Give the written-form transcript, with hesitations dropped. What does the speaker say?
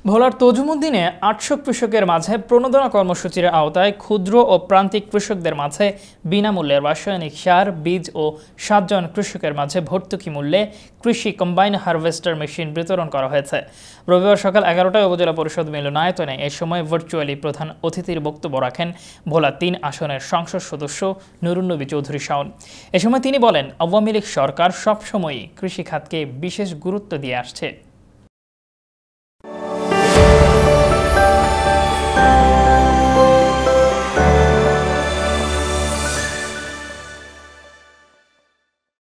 ভোলার তজুমুদ্দিনে ৮০০ কৃষকের মাঝে প্রণোদনা কর্মসূচির আওতায় ক্ষুদ্র ও প্রান্তিক কৃষকদের মাঝে বিনামূল্যে রাসায়নিক সার, বীজ ও ৭ জন কৃষকের মাঝে ভর্তুকি মূল্যে কৃষি কম্বাইন হারভেস্টার মেশিন বিতরণ করা হয়েছে। রবিবার সকাল ১১টায় উপজেলা পরিষদ মিলনায়তনে এ সময় ভার্চুয়ালি প্রধান অতিথির বক্তব্য রাখেন ভোলা ৩ আসনের সংসদ সদস্য নুরুন্নবী চৌধুরী শাওন। এ সময় তিনি বলেন, আওয়ামী লীগ সরকার সবসময়ই কৃষি খাতকে বিশেষ গুরুত্ব দিয়ে আসছে।